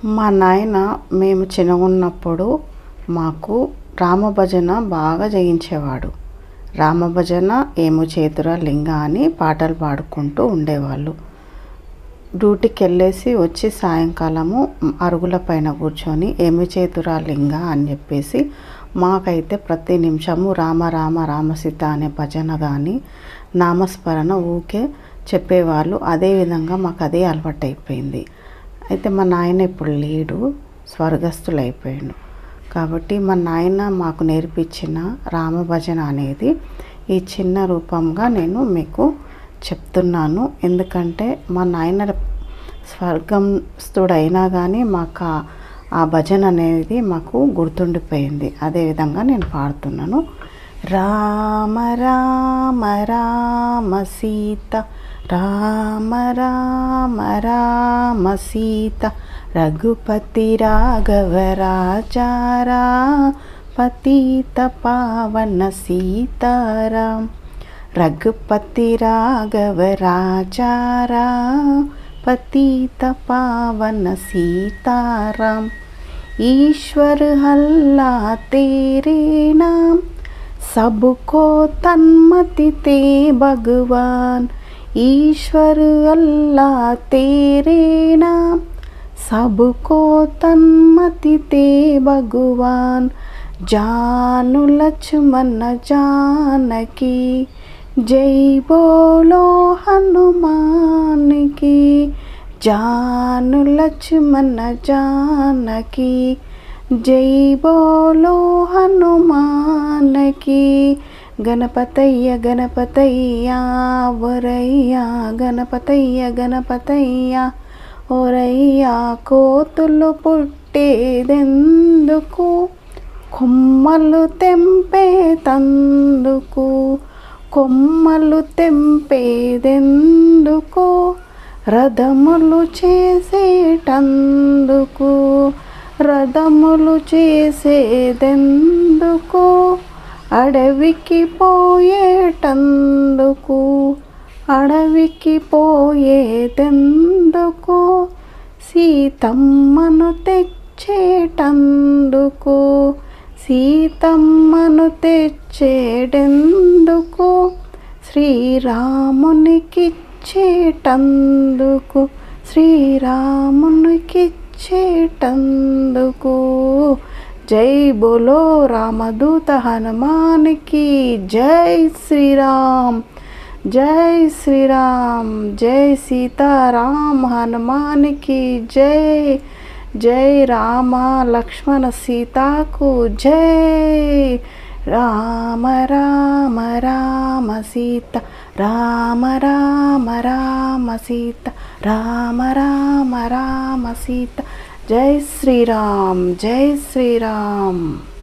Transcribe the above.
మా నాయన మేము చిన్నగున్నప్పుడు మాకు రామభజన బాగా చేయించేవాడు. రామభజన ఏము చేతురా లింగ అని పాటలు పాడుకుంటూ ఉండేవాళ్ళు. డ్యూటీకి వెళ్ళేసి వచ్చి సాయంకాలము అరుగుల పైన కూర్చొని ఏమి చేతురా లింగ అని చెప్పేసి మాకైతే ప్రతి నిమిషము రామ రామ రామసీత అనే భజన కానీ నామస్మరణ ఊకే చెప్పేవాళ్ళు. అదేవిధంగా మాకు అదే అలవాటు అయిపోయింది. అయితే మా నాయన ఇప్పుడు లేడు, స్వర్గస్థులైపోయాడు. కాబట్టి మా నాయన మాకు నేర్పించిన రామభజన అనేది ఈ చిన్న రూపంగా నేను మీకు చెప్తున్నాను. ఎందుకంటే మా నాయన స్వర్గస్థుడైనా కానీ మాకు ఆ భజన అనేది మాకు గుర్తుండిపోయింది. అదేవిధంగా నేను పాడుతున్నాను. రామ రామ రామ సీత, రామ రామ రామ సీత, రఘుపతి రాఘవ రాజారా, పతిత పావన సీతారాం. రఘుపతి రాఘవ రాజారా, पतित पावन सीताराम. ईश्वर अल्लाह तेरे नाम, सबको तन्मति ते भगवान. ईश्वर अल्लाह तेरे नाम, सबको तन्मति ते भगवान. जानु लक्ष्मण जानकी, जय बोलो हनुमान की. जानु लक्ष्मण जानकी, जय बोलो हनुमान की. गणपतय्य गणपतय्या वरय्या, गणपतय्य गणपतय्या ओरయ్యా. కోతులు పుట్టేదెందుకు, కొమ్మలు తెంపేతందుకు. కొమ్మలు తెంపేదెందుకు, రథములు చేసేటందుకు. రథములు చేసేదెందుకు, అడవికి పోయేటందుకు. అడవికి పోయేదెందుకు, సీతమ్మను తెచ్చేటందుకు. సీతమ్మను తెచ్చేటందుకు, శ్రీరామునికిచ్చేటందుకు. శ్రీరామునికిచ్చేటందుకు. జై బోలో రామదూత హనుమాన్ की జై శ్రీరామ్. जय श्री राम, जय सीताराम हनुमान की जय. जय राम लक्ष्मण सीता को जय. राम राम राम सीता, राम राम राम सीता, राम राम राम सीता. जय श्री राम, जय श्री राम.